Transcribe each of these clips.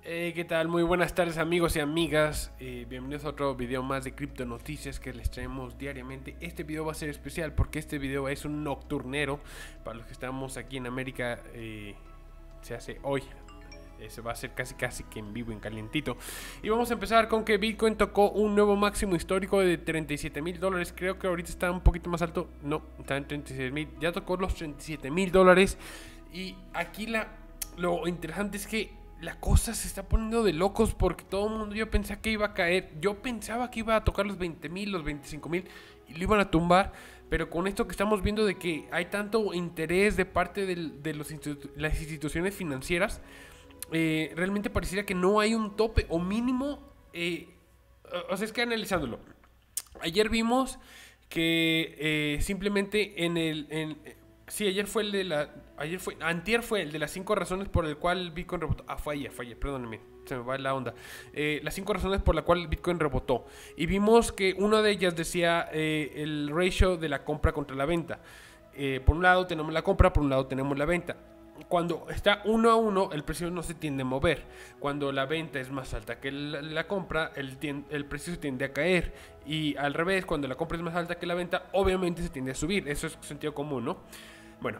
¿Qué tal? Muy buenas tardes amigos y amigas, bienvenidos a otro video más de Cripto Noticias que les traemos diariamente. Este video va a ser especial porque este video es un nocturnero. Para los que estamos aquí en América, se hace hoy. Se va a hacer casi que en vivo, en calientito. Y vamos a empezar con que Bitcoin tocó un nuevo máximo histórico de $37,000. Creo que ahorita está un poquito más alto. No, está en 36,000. Ya tocó los $37,000. Y aquí lo interesante es que la cosa se está poniendo de locos porque todo el mundo yo pensaba que iba a caer. Yo pensaba que iba a tocar los 20,000, los 25,000 y lo iban a tumbar. Pero con esto que estamos viendo de que hay tanto interés de parte de las instituciones financieras, realmente pareciera que no hay un tope o mínimo. O sea, es que analizándolo, ayer vimos que simplemente sí, antier fue el de las 5 razones por el cual Bitcoin rebotó. Fue ayer, perdónenme, se me va la onda. Las 5 razones por las cuales Bitcoin rebotó. Y vimos que una de ellas decía el ratio de la compra contra la venta. Por un lado tenemos la compra, por un lado tenemos la venta. Cuando está 1 a 1, el precio no se tiende a mover. Cuando la venta es más alta que la compra, el precio se tiende a caer. Y al revés, cuando la compra es más alta que la venta, obviamente se tiende a subir. Eso es sentido común, ¿no? Bueno,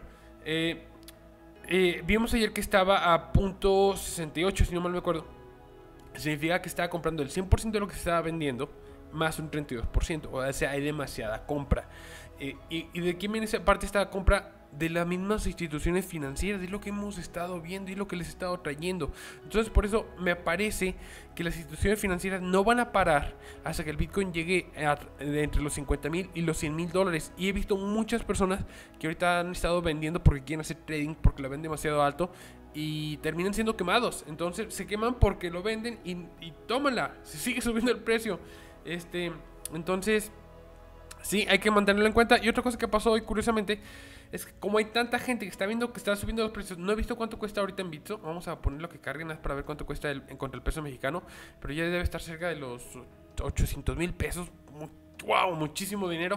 vimos ayer que estaba a .68, si no mal me acuerdo. Significa que estaba comprando el 100% de lo que se estaba vendiendo, más un 32%. O sea, hay demasiada compra. ¿Y de quién viene esa parte esta compra? De las mismas instituciones financieras, de lo que hemos estado viendo y lo que les he estado trayendo. Entonces por eso me parece que las instituciones financieras no van a parar hasta que el Bitcoin llegue entre los 50,000 y los 100,000 dólares. Y he visto muchas personas que ahorita han estado vendiendo porque quieren hacer trading, porque la ven demasiado alto y terminan siendo quemados. Entonces se queman porque lo venden y tómala, se sigue subiendo el precio. Entonces sí, hay que mantenerlo en cuenta. Y otra cosa que pasó hoy, curiosamente, es que como hay tanta gente que está viendo que está subiendo los precios, no he visto cuánto cuesta ahorita en Bitso. Vamos a poner lo que carguen para ver cuánto cuesta en contra el peso mexicano. Pero ya debe estar cerca de los 800,000 pesos. ¡Wow! Muchísimo dinero.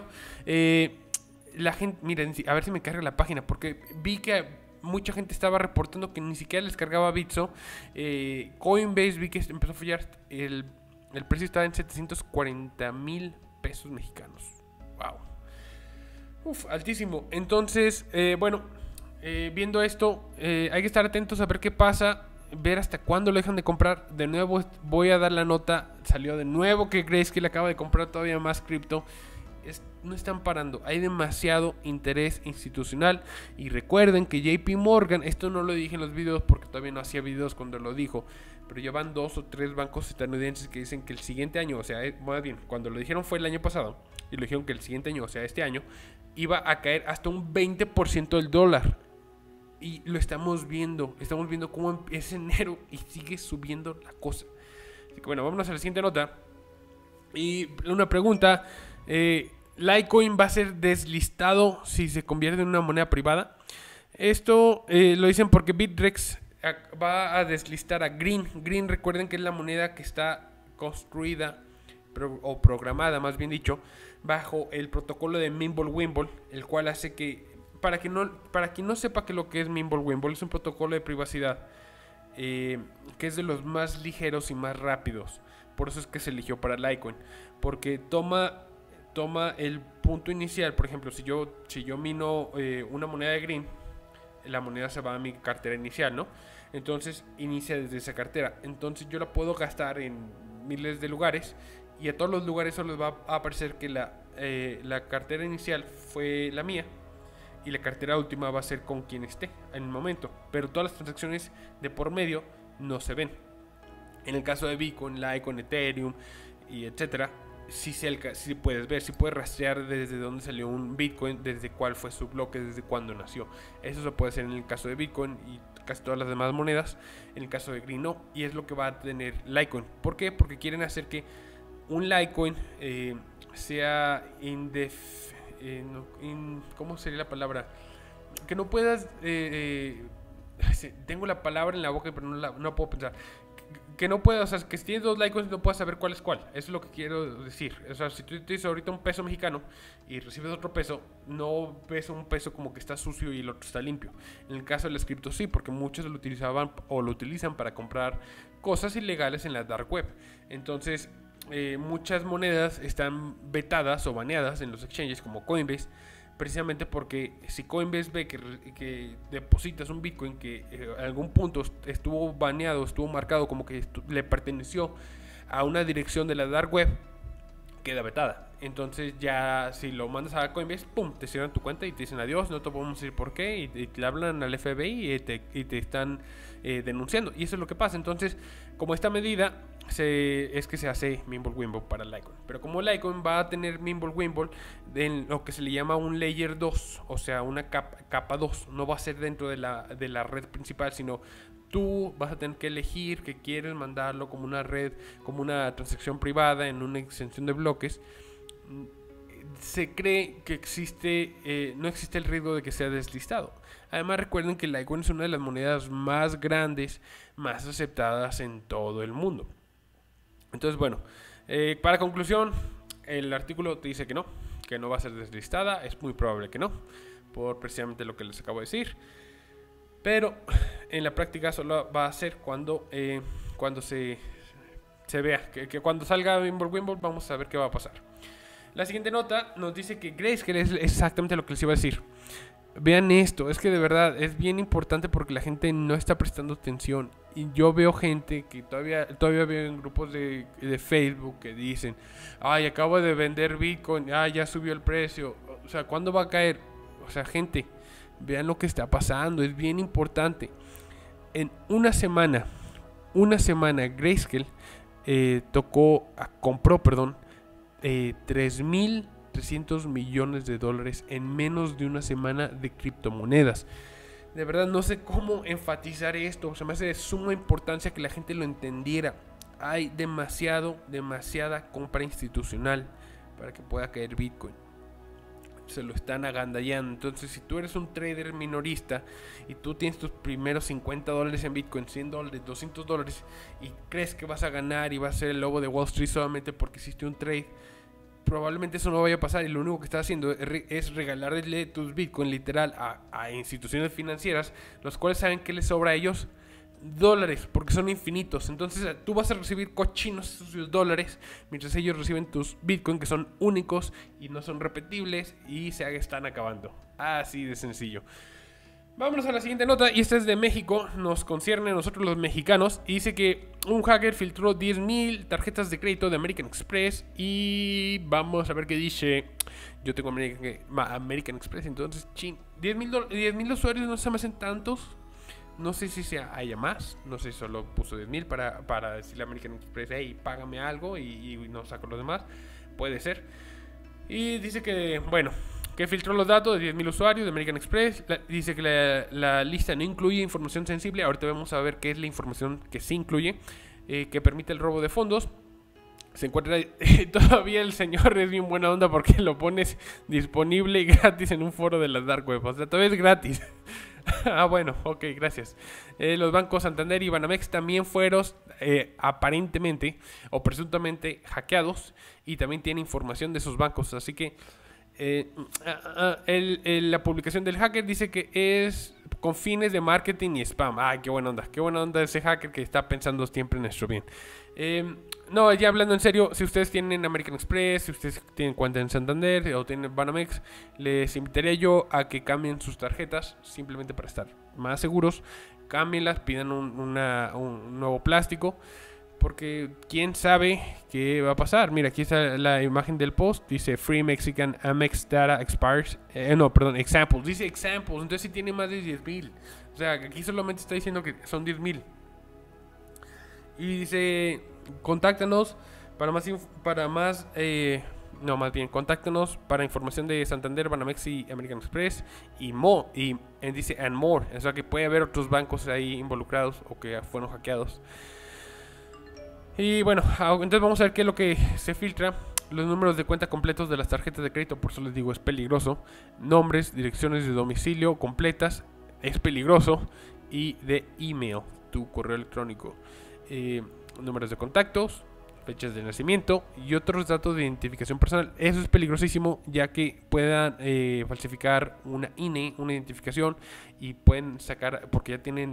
La gente, miren, a ver si me carga la página, porque vi que mucha gente estaba reportando que ni siquiera les cargaba Bitso. Coinbase vi que empezó a fallar. El precio estaba en 740,000 pesos mexicanos. Wow. Altísimo. Entonces, viendo esto, hay que estar atentos a ver qué pasa, ver hasta cuándo lo dejan de comprar. De nuevo voy a dar la nota. Salió de nuevo que Grayscale acaba de comprar todavía más cripto. No están parando, hay demasiado interés institucional. Y recuerden que JP Morgan, esto no lo dije en los videos porque todavía no hacía videos cuando lo dijo, pero ya van 2 o 3 bancos estadounidenses que dicen que el siguiente año, o sea, más bien, cuando lo dijeron fue el año pasado, y lo dijeron que el siguiente año, o sea, este año, iba a caer hasta un 20% del dólar. Y lo estamos viendo cómo es enero y sigue subiendo la cosa. Así que bueno, vámonos a la siguiente nota. Y una pregunta, Litecoin va a ser deslistado si se convierte en una moneda privada. Esto lo dicen porque Bittrex va a deslistar a Green. Green, recuerden que es la moneda que está construida o programada, más bien dicho, bajo el protocolo de Mimblewimble, el cual hace que, para quien no sepa que lo que es Mimblewimble, es un protocolo de privacidad que es de los más ligeros y más rápidos. Por eso es que se eligió para Litecoin, porque toma el punto inicial. Por ejemplo, si yo mino una moneda de Green, la moneda se va a mi cartera inicial, ¿no? Entonces inicia desde esa cartera. Entonces yo la puedo gastar en miles de lugares y a todos los lugares solo les va a aparecer que la cartera inicial fue la mía y la cartera última va a ser con quien esté en el momento. Pero todas las transacciones de por medio no se ven. En el caso de Bitcoin, Litecoin, Ethereum y etcétera, sí puedes ver, sí puedes rastrear desde dónde salió un Bitcoin, desde cuál fue su bloque, desde cuándo nació. Eso se puede hacer en el caso de Bitcoin y casi todas las demás monedas. En el caso de Green no, y es lo que va a tener Litecoin. ¿Por qué? Porque quieren hacer que un Litecoin sea ¿cómo sería la palabra? Que no puedas tengo la palabra en la boca pero no puedo pensar. Que no puedas, o sea, que si tienes 2 Litecoins no puedas saber cuál es cuál. Eso es lo que quiero decir. O sea, si tú tienes ahorita un peso mexicano y recibes otro peso, no ves un peso como que está sucio y el otro está limpio. En el caso del cripto sí, porque muchos lo utilizaban o lo utilizan para comprar cosas ilegales en la dark web. Entonces, muchas monedas están vetadas o baneadas en los exchanges como Coinbase, precisamente porque si Coinbase ve que depositas un Bitcoin que en algún punto estuvo baneado, estuvo marcado como que le perteneció a una dirección de la dark web, queda vetada. Entonces ya si lo mandas a Coinbase, pum, te cierran tu cuenta y te dicen adiós, no te podemos decir por qué, y te hablan al FBI y te están denunciando. Y eso es lo que pasa. Entonces, como esta medida es que se hace Mimblewimble para Litecoin. Pero como Litecoin va a tener Mimblewimble en lo que se le llama un Layer 2, o sea, una capa 2, no va a ser dentro de la red principal, sino tú vas a tener que elegir que quieres mandarlo como una red, como una transacción privada en una extensión de bloques. Se cree que no existe el riesgo de que sea deslistado. Además, recuerden que Litecoin es una de las monedas más grandes, más aceptadas en todo el mundo. Entonces, bueno, para conclusión, el artículo te dice que no va a ser deslistada. Es muy probable que no, por precisamente lo que les acabo de decir. Pero en la práctica solo va a ser cuando se vea, que cuando salga Mimblewimble vamos a ver qué va a pasar. La siguiente nota nos dice que Grayscale es exactamente lo que les iba a decir. Vean esto, es que de verdad es bien importante porque la gente no está prestando atención. Y yo veo gente que todavía veo en grupos de Facebook que dicen: ay, acabo de vender Bitcoin, ya subió el precio. O sea, ¿cuándo va a caer? O sea, gente, vean lo que está pasando, es bien importante. En una semana Grayscale compró 3.300 millones de dólares en menos de una semana de criptomonedas. De verdad no sé cómo enfatizar esto, se me hace de suma importancia que la gente lo entendiera. Hay demasiada compra institucional para que pueda caer Bitcoin. Se lo están agandallando. Entonces, si tú eres un trader minorista y tú tienes tus primeros $50 en Bitcoin, $100, $200, y crees que vas a ganar y vas a ser el lobo de Wall Street solamente porque hiciste un trade, probablemente eso no vaya a pasar. Y lo único que estás haciendo es regalarle tus Bitcoin literal a instituciones financieras, los cuales saben que les sobra a ellos dólares porque son infinitos. Entonces tú vas a recibir cochinos sus dólares mientras ellos reciben tus Bitcoin, que son únicos y no son repetibles y se están acabando. Así de sencillo. Vámonos a la siguiente nota, y esta es de México, nos concierne a nosotros los mexicanos. Y dice que un hacker filtró 10,000 tarjetas de crédito de American Express. Y vamos a ver qué dice. Yo tengo American Express, entonces 10,000 usuarios no se me hacen tantos. No sé si haya más, no sé si solo puso 10,000 para decirle a American Express: hey, págame algo y no saco los demás. Puede ser. Y dice que, bueno, que filtró los datos de 10,000 usuarios de American Express. Dice que la lista no incluye información sensible. Ahorita vamos a ver qué es la información que sí incluye, que permite el robo de fondos. Se encuentra todavía el señor es bien buena onda porque lo pones disponible y gratis en un foro de la dark web. O sea, todavía es gratis. Bueno, ok, gracias. Los bancos Santander y Banamex también fueron aparentemente o presuntamente hackeados, y también tiene información de sus bancos. Así que la publicación del hacker dice que es con fines de marketing y spam. Ay, qué buena onda ese hacker que está pensando siempre en nuestro bien. No, ya hablando en serio, si ustedes tienen American Express, si ustedes tienen cuenta en Santander o tienen Banamex, les invitaría yo a que cambien sus tarjetas, simplemente para estar más seguros. Cámbienlas, pidan un nuevo plástico, porque quién sabe qué va a pasar. Mira, aquí está la imagen del post, dice Free Mexican Amex Data Expires. Examples, dice examples, entonces sí tiene más de 10,000. O sea, aquí solamente está diciendo que son 10,000. Y dice: contáctanos contáctanos para información de Santander, Banamex y American Express y dice and more, o sea que puede haber otros bancos ahí involucrados o que fueron hackeados. Y bueno, entonces vamos a ver qué es lo que se filtra. Los números de cuenta completos de las tarjetas de crédito, por eso les digo, es peligroso. Nombres, direcciones de domicilio completas, es peligroso. Y de email, tu correo electrónico. Números de contactos, fechas de nacimiento y otros datos de identificación personal. Eso es peligrosísimo, ya que puedan falsificar una INE, una identificación, y pueden sacar, porque ya tienen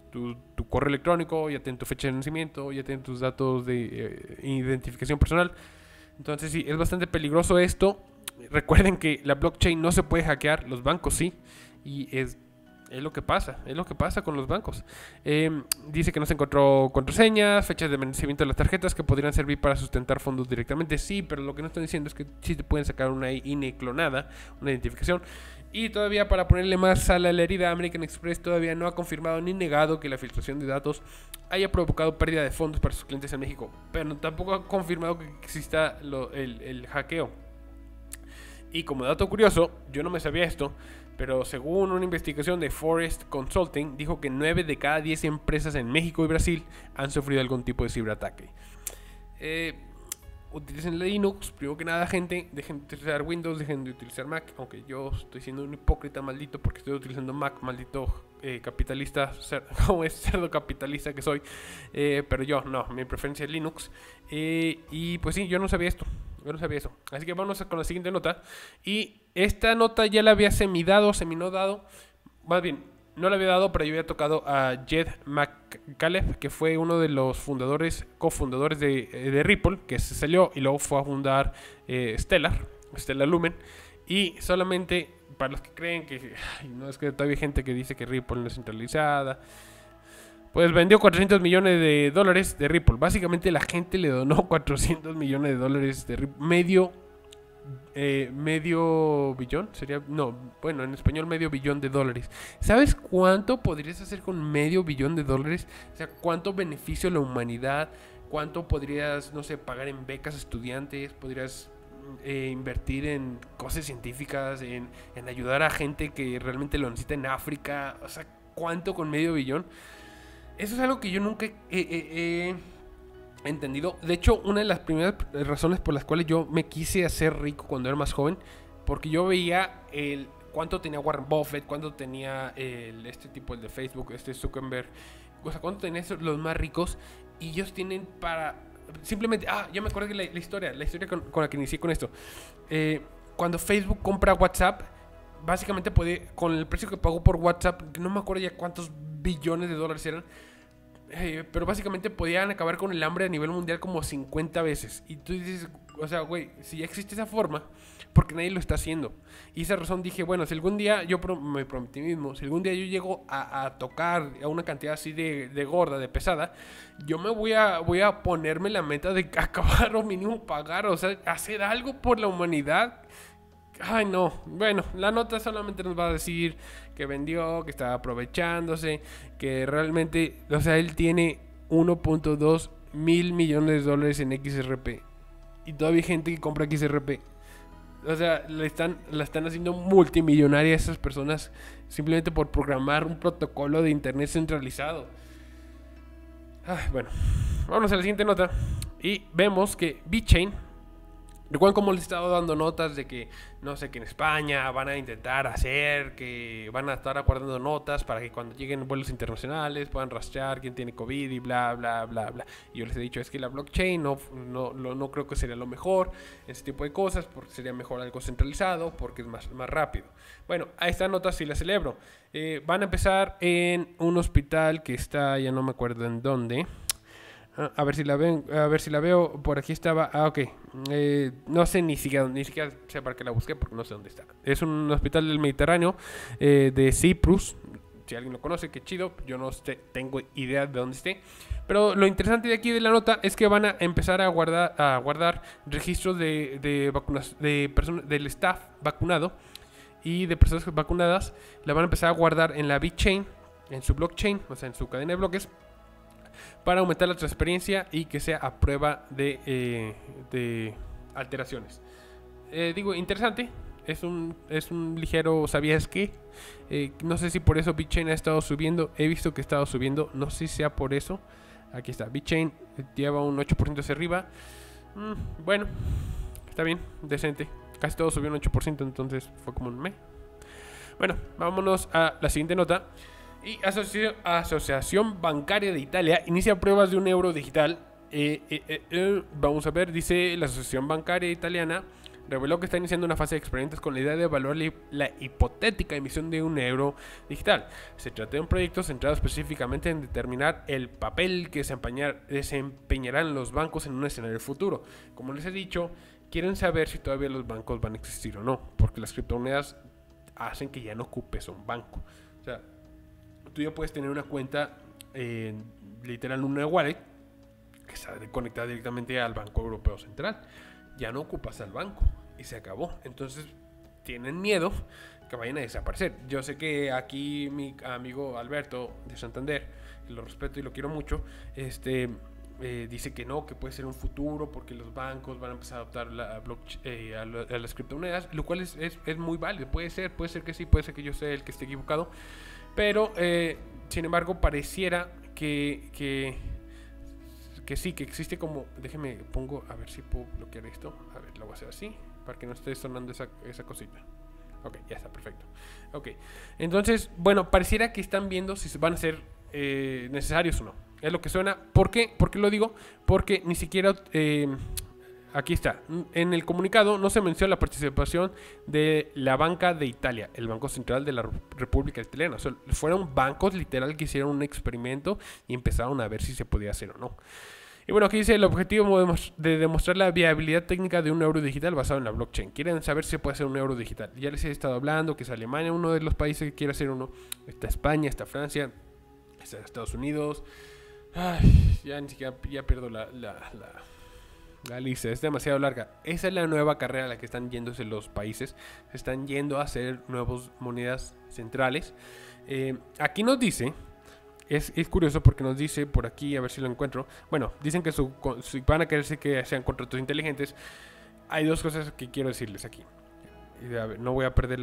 tu correo electrónico, ya tienen tu fecha de nacimiento, ya tienen tus datos de identificación personal. Entonces sí, es bastante peligroso esto. Recuerden que la blockchain no se puede hackear, los bancos sí, y es lo que pasa con los bancos. Dice que no se encontró contraseñas, fechas de vencimiento de las tarjetas que podrían servir para sustentar fondos directamente. Sí, pero lo que no están diciendo es que sí te pueden sacar una INE clonada, una identificación. Y todavía, para ponerle más sal a la herida, American Express todavía no ha confirmado ni negado que la filtración de datos haya provocado pérdida de fondos para sus clientes en México, pero tampoco ha confirmado que exista el hackeo. Y como dato curioso, yo no me sabía esto, pero según una investigación de Forest Consulting, dijo que 9 de cada 10 empresas en México y Brasil han sufrido algún tipo de ciberataque. Utilicen Linux, primero que nada, gente. Dejen de utilizar Windows, dejen de utilizar Mac. Aunque yo estoy siendo un hipócrita maldito porque estoy utilizando Mac, maldito capitalista, como es cerdo capitalista que soy. Pero yo, no, mi preferencia es Linux. Y pues sí, yo no sabía esto. Así que vamos con la siguiente nota. Y esta nota ya la había seminodado. Más bien, no la había dado, pero yo había tocado a Jed McCaleb, que fue uno de los cofundadores de Ripple, que se salió y luego fue a fundar Stellar Lumen. Y solamente para los que creen que no, es que todavía hay gente que dice que Ripple no es centralizada, pues vendió $400 millones de Ripple. Básicamente la gente le donó $400 millones de Ripple. Medio billón sería, no, bueno, en español medio billón de dólares. ¿Sabes cuánto podrías hacer con medio billón de dólares? O sea, cuánto beneficio a la humanidad, cuánto podrías, no sé, pagar en becas a estudiantes, podrías invertir en cosas científicas, en ayudar a gente que realmente lo necesita en África. O sea, cuánto con medio billón. Eso es algo que yo nunca he entendido. De hecho, una de las primeras razones por las cuales yo me quise hacer rico cuando era más joven, porque yo veía cuánto tenía Warren Buffett, cuánto tenía este tipo, el de Facebook, Zuckerberg, o sea, cuánto tenían los más ricos, y ellos tienen para simplemente, ya me acordé que la historia con la que inicié con esto, cuando Facebook compra WhatsApp, básicamente con el precio que pagó por WhatsApp, no me acuerdo ya cuántos billones de dólares eran, pero básicamente podían acabar con el hambre a nivel mundial como 50 veces. Y tú dices, o sea, güey, si ya existe esa forma, porque nadie lo está haciendo. Y esa razón dije, bueno, si algún día yo me prometí mismo, si algún día yo llego a tocar a una cantidad así de gorda, de pesada, yo me voy a ponerme la meta de acabar o mínimo pagar, o sea, hacer algo por la humanidad. Ay, no. Bueno, la nota solamente nos va a decir que vendió, que está aprovechándose, que realmente, o sea, él tiene 1.2 mil millones de dólares en XRP. Y todavía hay gente que compra XRP. O sea, la están haciendo multimillonaria a esas personas simplemente por programar un protocolo de internet centralizado. Ay, bueno, vamos a la siguiente nota. Y vemos que VeChain, recuerden cómo les he estado dando notas de que, no sé, que en España van a intentar hacer, que van a estar aguardando notas para que cuando lleguen vuelos internacionales puedan rastrear quién tiene COVID y bla, bla, bla, bla. Y yo les he dicho, es que la blockchain no creo que sería lo mejor, ese tipo de cosas, porque sería mejor algo centralizado, porque es más rápido. Bueno, a esta nota sí la celebro. Van a empezar en un hospital que está, ya no me acuerdo en dónde. A ver si la veo. Por aquí estaba. Ok. No sé ni siquiera sé para qué la busqué, porque no sé dónde está. Es un hospital del Mediterráneo, de Cyprus. Si alguien lo conoce, qué chido. Yo no tengo idea de dónde esté. Pero lo interesante de aquí de la nota es que van a empezar a guardar registros de vacunas, del staff vacunado y de personas vacunadas. La van a empezar a guardar en la VeChain, en su blockchain, o sea, en su cadena de bloques, para aumentar la transparencia y que sea a prueba de alteraciones. Digo, interesante. Es un ligero, ¿sabías qué? No sé si por eso VeChain ha estado subiendo. He visto que ha estado subiendo. No sé si sea por eso. Aquí está. VeChain lleva un 8% hacia arriba. Bueno, está bien, decente. Casi todo subió un 8%, entonces fue como un me. Bueno, vámonos a la siguiente nota. Y Asociación Bancaria de Italia inicia pruebas de un euro digital. Vamos a ver, dice la Asociación Bancaria Italiana reveló que está iniciando una fase de experimentos con la idea de evaluar la hipotética emisión de un euro digital. Se trata de un proyecto centrado específicamente en determinar el papel que desempeñarán los bancos en un escenario futuro. Como les he dicho, quieren saber si todavía los bancos van a existir o no, porque las criptomonedas hacen que ya no ocupes un banco. O sea, tú ya puedes tener una cuenta literal una wallet que está conectada directamente al Banco Europeo Central. Ya no ocupas al banco y se acabó. Entonces tienen miedo que vayan a desaparecer. Yo sé que aquí mi amigo Alberto de Santander, que lo respeto y lo quiero mucho, dice que no, que puede ser un futuro porque los bancos van a empezar a adoptar la blockchain, a las criptomonedas, lo cual es muy válido. Puede ser que sí, puede ser que yo sea el que esté equivocado, pero sin embargo pareciera que sí, que existe como... Déjeme, pongo, a ver si puedo bloquear esto. A ver, lo voy a hacer así, para que no esté sonando esa cosita. Ok, ya está, perfecto. Ok, entonces, bueno, pareciera que están viendo si van a ser necesarios o no. Es lo que suena. ¿Por qué? ¿Por qué lo digo? Porque ni siquiera... aquí está. En el comunicado no se menciona la participación de la Banca de Italia, el Banco Central de la República Italiana. O sea, fueron bancos literal que hicieron un experimento y empezaron a ver si se podía hacer o no. Y bueno, aquí dice el objetivo de demostrar la viabilidad técnica de un euro digital basado en la blockchain. Quieren saber si se puede hacer un euro digital. Ya les he estado hablando que es Alemania, uno de los países que quiere hacer uno. Está España, está Francia, está Estados Unidos. Ay, ya ni siquiera ya pierdo la lista, es demasiado larga. Esa es la nueva carrera a la que están yéndose los países. Se están yendo a hacer nuevas monedas centrales. Aquí nos dice, es curioso porque nos dice por aquí, a ver si lo encuentro. Bueno, dicen que van a quererse que sean contratos inteligentes. Hay dos cosas que quiero decirles aquí. A ver, no voy a perder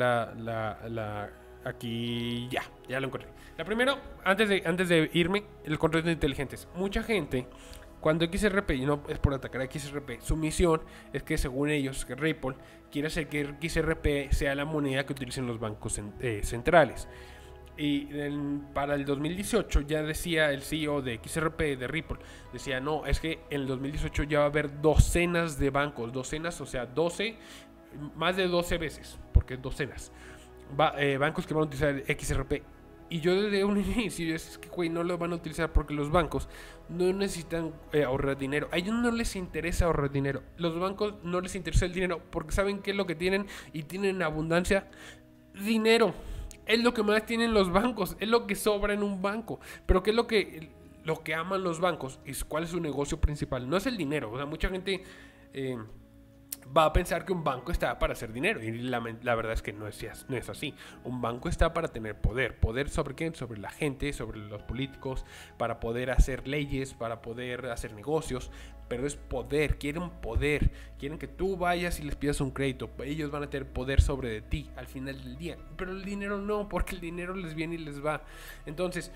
aquí ya lo encontré. La primera, antes de irme, el contrato inteligentes. Mucha gente, cuando XRP, y no es por atacar a XRP, su misión es que según ellos, que Ripple quiere hacer que XRP sea la moneda que utilicen los bancos centrales. Y para el 2018 ya decía el CEO de XRP, de Ripple, decía, no, es que en el 2018 ya va a haber docenas de bancos, docenas, o sea, 12, más de 12 veces, porque docenas, bancos que van a utilizar XRP. Y yo desde un inicio es que, güey, no lo van a utilizar porque los bancos no necesitan ahorrar dinero. A ellos no les interesa ahorrar dinero. Los bancos no les interesa el dinero porque saben qué es lo que tienen y tienen abundancia. Dinero. Es lo que más tienen los bancos. Es lo que sobra en un banco. Pero ¿qué es lo que aman los bancos? ¿Y cuál es su negocio principal? No es el dinero. O sea, mucha gente... va a pensar que un banco está para hacer dinero y la verdad es que no es así. Un banco está para tener poder. ¿Poder sobre quién? Sobre la gente, sobre los políticos, para poder hacer leyes, para poder hacer negocios, pero es poder, quieren que tú vayas y les pidas un crédito. Ellos van a tener poder sobre de ti al final del día, pero el dinero no, porque el dinero les viene y les va. Entonces,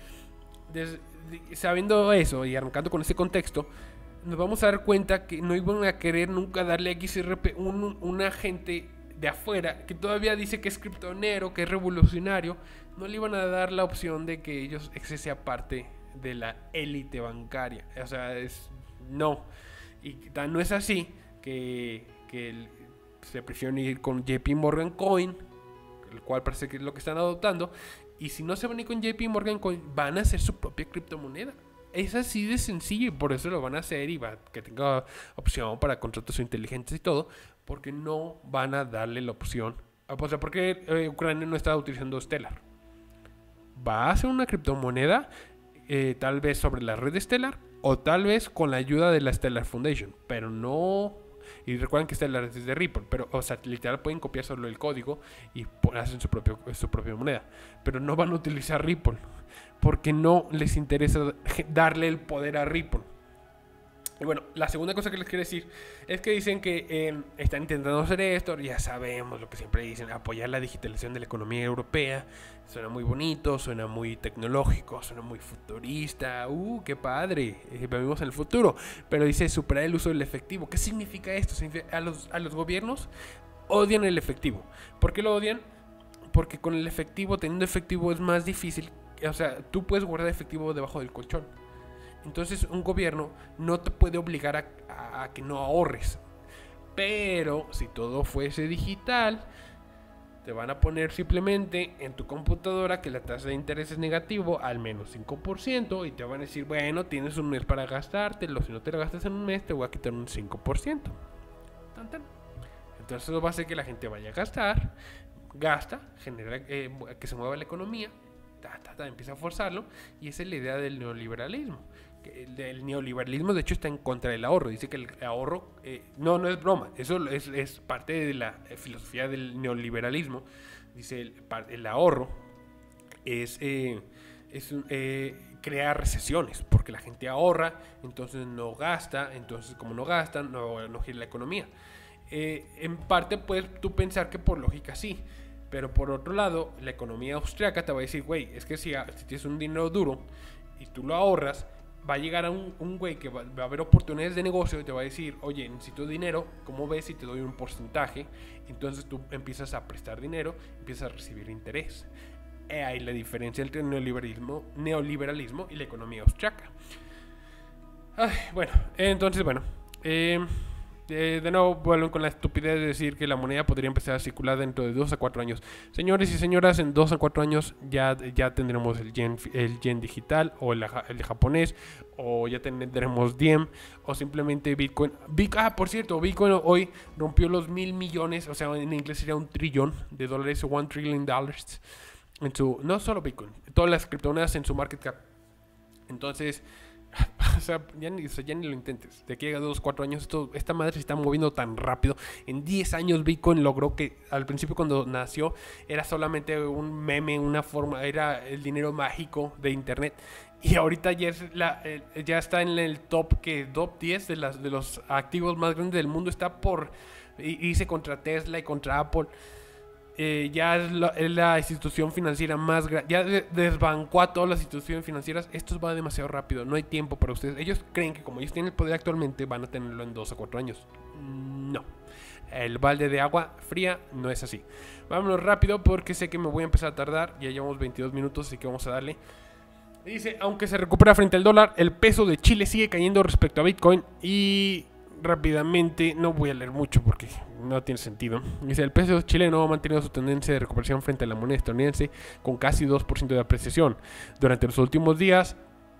sabiendo eso y arrancando con ese contexto, nos vamos a dar cuenta que no iban a querer nunca darle a XRP un agente de afuera que todavía dice que es criptonero, que es revolucionario. No le iban a dar la opción de que ellos sea parte de la élite bancaria. O sea, no. Y no es así que se prefirió ir con JP Morgan Coin, el cual parece que es lo que están adoptando. Y si no se van a ir con JP Morgan Coin, van a hacer su propia criptomoneda. Es así de sencillo y por eso lo van a hacer y que tenga opción para contratos inteligentes y todo, porque no van a darle la opción. O sea, porque Ucrania no está utilizando Stellar. Va a hacer una criptomoneda tal vez sobre la red de Stellar o tal vez con la ayuda de la Stellar Foundation, pero no... Y recuerden que Stellar es de Ripple, pero o sea, literal pueden copiar solo el código y hacen su propia moneda, pero no van a utilizar Ripple porque no les interesa darle el poder a Ripple. Y bueno, la segunda cosa que les quiero decir es que dicen que están intentando hacer esto, ya sabemos lo que siempre dicen, apoyar la digitalización de la economía europea. Suena muy bonito, suena muy tecnológico, suena muy futurista. ¡Qué padre! Vivimos en el futuro. Pero dice superar el uso del efectivo. ¿Qué significa esto? ¿Significa a los gobiernos odian el efectivo? ¿Por qué lo odian? Porque con el efectivo, teniendo efectivo es más difícil. O sea, tú puedes guardar efectivo debajo del colchón. Entonces un gobierno no te puede obligar a que no ahorres. Pero si todo fuese digital, te van a poner simplemente en tu computadora que la tasa de interés es negativo al menos 5% y te van a decir, bueno, tienes un mes para gastártelo, si no te lo gastas en un mes te voy a quitar un 5%. Tan, tan. Entonces eso va a hacer que la gente vaya a gastar, gasta, genera que se mueva la economía, empieza a forzarlo, y esa es la idea del neoliberalismo. El neoliberalismo de hecho está en contra del ahorro. Dice que el ahorro no es broma, eso es parte de la filosofía del neoliberalismo. Dice el ahorro es crear recesiones, porque la gente ahorra, entonces no gasta, entonces como no gasta, no gira la economía. En parte puedes tú pensar que por lógica sí, pero por otro lado la economía austriaca te va a decir, güey, es que si tienes un dinero duro y tú lo ahorras, va a llegar a un güey que va a haber oportunidades de negocio y te va a decir, oye, necesito dinero, ¿cómo ves si te doy un porcentaje? Entonces tú empiezas a prestar dinero, empiezas a recibir interés. Hay la diferencia entre el neoliberalismo y la economía austriaca. De nuevo vuelven con la estupidez de decir que la moneda podría empezar a circular dentro de 2 a 4 años. Señores y señoras, en 2 a 4 años ya tendremos el yen digital, o el japonés, o ya tendremos Diem, o simplemente Bitcoin. Por cierto, Bitcoin hoy rompió los 1,000 millones, o sea, en inglés sería $1 trillón, $1 trillion, no solo Bitcoin, todas las criptomonedas en su market cap. Entonces, o sea, ya ni lo intentes. De aquí a 2, 4 años esta madre se está moviendo tan rápido. En 10 años Bitcoin logró que al principio cuando nació era solamente un meme, una forma, era el dinero mágico de internet. Y ahorita ya está en el top 10 de los activos más grandes del mundo. Está por irse contra Tesla y contra Apple. Ya es la institución financiera más grande. Ya desbancó a todas las instituciones financieras. Esto va demasiado rápido, no hay tiempo para ustedes. Ellos creen que como ellos tienen el poder actualmente, van a tenerlo en 2 a 4 años. No, el balde de agua fría no es así. Vámonos rápido porque sé que me voy a empezar a tardar. Ya llevamos 22 minutos, así que vamos a darle. Dice, aunque se recupera frente al dólar, el peso de Chile sigue cayendo respecto a Bitcoin. Y rápidamente, no voy a leer mucho porque no tiene sentido. Dice, el peso chileno ha mantenido su tendencia de recuperación frente a la moneda estadounidense con casi 2% de apreciación. Durante los últimos días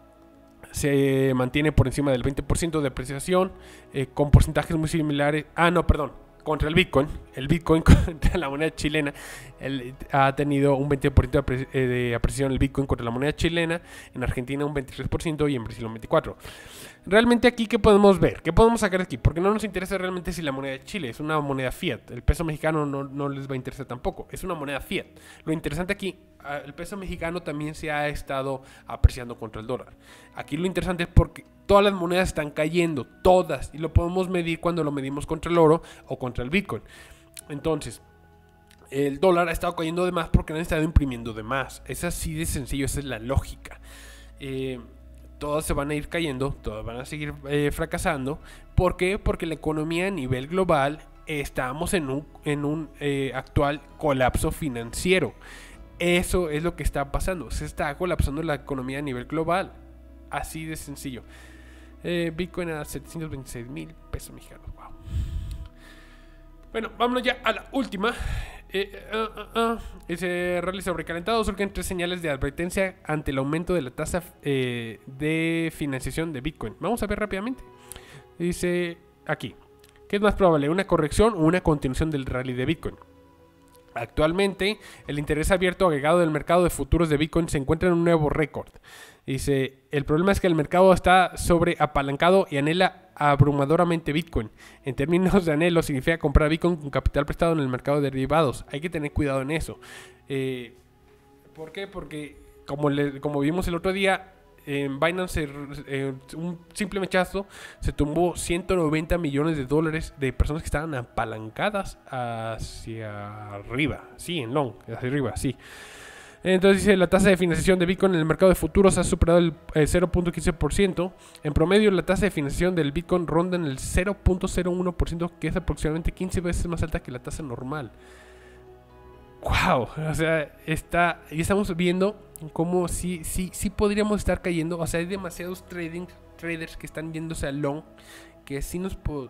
se mantiene por encima del 20% de apreciación, con porcentajes muy similares. Contra el Bitcoin. El Bitcoin contra la moneda chilena ha tenido un 20% de apreciación el Bitcoin contra la moneda chilena. En Argentina un 23% y en Brasil un 24%. Realmente aquí, ¿qué podemos ver? ¿Qué podemos sacar aquí? Porque no nos interesa realmente si la moneda de Chile es una moneda fiat. El peso mexicano no les va a interesar tampoco. Es una moneda fiat. Lo interesante aquí, el peso mexicano también se ha estado apreciando contra el dólar. Aquí lo interesante es porque todas las monedas están cayendo, todas. Y lo podemos medir cuando lo medimos contra el oro o contra el Bitcoin. Entonces, el dólar ha estado cayendo de más porque han estado imprimiendo de más. Es así de sencillo, esa es la lógica. Todas se van a ir cayendo, todas van a seguir fracasando. ¿Por qué? Porque la economía a nivel global estamos en un actual colapso financiero. Eso es lo que está pasando. Se está colapsando la economía a nivel global. Así de sencillo. Bitcoin a 726,000 pesos mexicanos. Wow. Bueno, vámonos ya a la última. Ese rally sobrecalentado surgen 3 señales de advertencia ante el aumento de la tasa de financiación de Bitcoin. Vamos a ver rápidamente. Dice aquí, ¿qué es más probable? ¿Una corrección o una continuación del rally de Bitcoin? Actualmente, el interés abierto agregado del mercado de futuros de Bitcoin se encuentra en un nuevo récord. Dice, el problema es que el mercado está sobreapalancado y anhela abrumadoramente Bitcoin. En términos de anhelo, significa comprar Bitcoin con capital prestado en el mercado de derivados. Hay que tener cuidado en eso. ¿Por qué? Porque, como vimos el otro día, en Binance, un simple mechazo, se tumbó $190 millones de personas que estaban apalancadas hacia arriba. Sí, en long, hacia arriba, sí. Entonces dice, la tasa de financiación de Bitcoin en el mercado de futuros ha superado el 0.15%. En promedio, la tasa de financiación del Bitcoin ronda en el 0.01%, que es aproximadamente 15 veces más alta que la tasa normal. ¡Wow! O sea, ya estamos viendo cómo sí podríamos estar cayendo. O sea, hay demasiados traders que están yéndose a long, que sí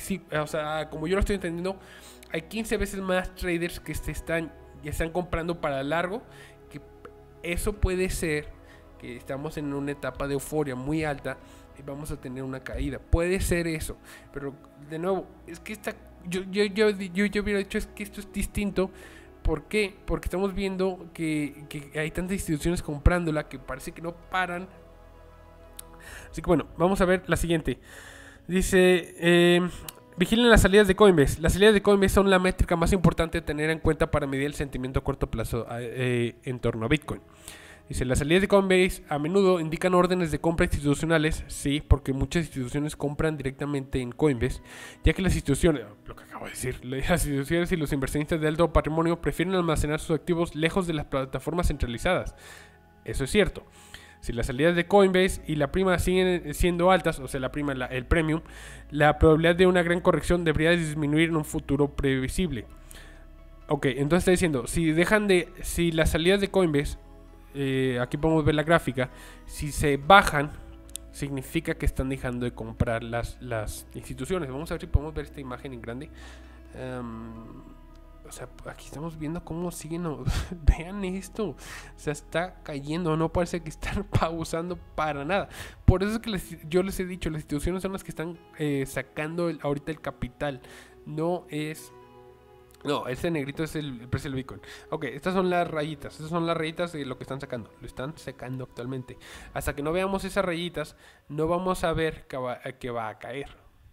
sí, o sea, como yo lo estoy entendiendo, hay 15 veces más traders que están comprando para largo, que eso puede ser que estamos en una etapa de euforia muy alta y vamos a tener una caída. Puede ser eso, pero de nuevo, es que yo hubiera dicho es que esto es distinto. ¿Por qué? Porque estamos viendo que hay tantas instituciones comprándola que parece que no paran. Así que bueno, vamos a ver la siguiente. Dice, vigilen las salidas de Coinbase. Las salidas de Coinbase son la métrica más importante a tener en cuenta para medir el sentimiento a corto plazo en torno a Bitcoin. Dice, las salidas de Coinbase a menudo indican órdenes de compra institucionales, sí, porque muchas instituciones compran directamente en Coinbase, ya que las instituciones, lo que acabo de decir, las instituciones y los inversionistas de alto patrimonio prefieren almacenar sus activos lejos de las plataformas centralizadas. Eso es cierto. Si las salidas de Coinbase y la prima siguen siendo altas, o sea, la prima, el premium, la probabilidad de una gran corrección debería disminuir en un futuro previsible. Ok, entonces está diciendo, si las salidas de Coinbase, aquí podemos ver la gráfica, si se bajan, significa que están dejando de comprar las instituciones. Vamos a ver si podemos ver esta imagen en grande. O sea, aquí estamos viendo cómo siguen. Vean esto. O sea, está cayendo. No parece que están pausando para nada. Por eso es que yo les he dicho, las instituciones son las que están sacando ahorita el capital. No, este negrito es el precio del Bitcoin. Ok, estas son las rayitas. Estas son las rayitas de lo que están sacando. Lo están sacando actualmente. Hasta que no veamos esas rayitas, no vamos a ver que va a caer.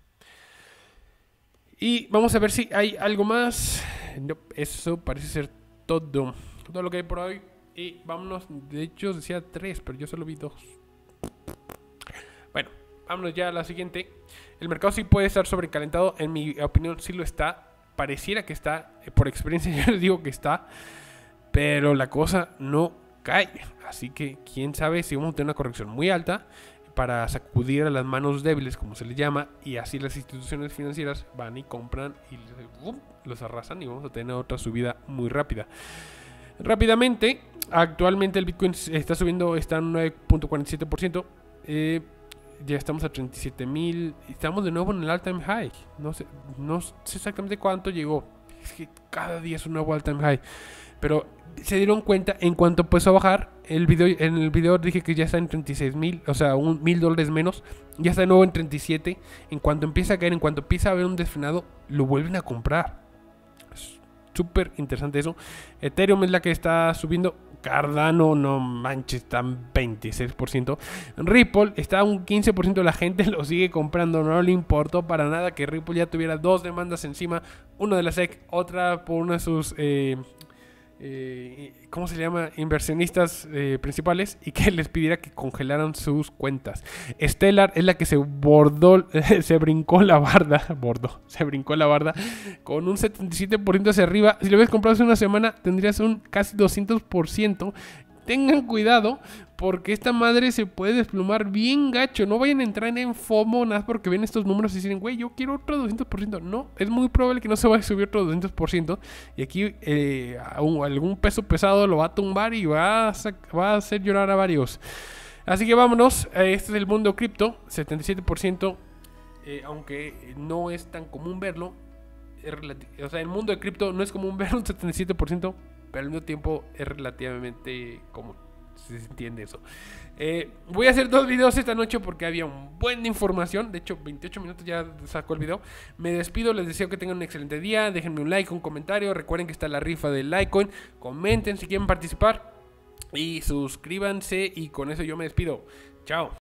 Y vamos a ver si hay algo más. No, eso parece ser todo lo que hay por hoy. Y vámonos. De hecho decía 3, pero yo solo vi 2. Bueno, vámonos ya a la siguiente. El mercado sí puede estar sobrecalentado. En mi opinión sí lo está. Pareciera que está. Por experiencia yo les digo que está. Pero la cosa no cae. Así que quién sabe si vamos a tener una corrección muy alta para sacudir a las manos débiles, como se les llama, y así las instituciones financieras van y compran y los arrasan y vamos a tener otra subida muy rápida. Rápidamente, actualmente el Bitcoin está subiendo, está en 9.47%. Ya estamos a 37,000. Estamos de nuevo en el all-time high. No sé exactamente cuánto llegó. Es que cada día es un nuevo all-time high. Pero se dieron cuenta en cuanto empezó a bajar. En el video dije que ya está en 36,000. O sea, $1,000 menos. Ya está de nuevo en 37. En cuanto empieza a caer, en cuanto empieza a haber un desfrenado, lo vuelven a comprar. Es súper interesante eso. Ethereum es la que está subiendo. Cardano, no manches, está en 26%. Ripple está un 15% de la gente lo sigue comprando. No le importó para nada que Ripple ya tuviera 2 demandas encima. Una de la SEC, otra por una de sus ¿cómo se llama? Inversionistas principales, y que les pidiera que congelaran sus cuentas. Stellar es la que se brincó la barda con un 77% hacia arriba. Si lo hubieras comprado hace una semana tendrías un casi 200%. Tengan cuidado porque esta madre se puede desplumar bien gacho. No vayan a entrar en FOMO nada porque ven estos números y dicen, güey, yo quiero otro 200%. No, es muy probable que no se vaya a subir otro 200%. Y aquí algún peso pesado lo va a tumbar y va a hacer llorar a varios. Así que vámonos. Este es el mundo cripto. 77%. Aunque no es tan común verlo. O sea, el mundo de cripto no es común ver un 77%. Pero al mismo tiempo es relativamente común. Si se entiende eso. Voy a hacer 2 videos esta noche porque había un buen de información. De hecho, 28 minutos ya sacó el video. Me despido, les deseo que tengan un excelente día. Déjenme un like, un comentario. Recuerden que está la rifa del Litecoin. Comenten si quieren participar. Y suscríbanse. Y con eso yo me despido. Chao.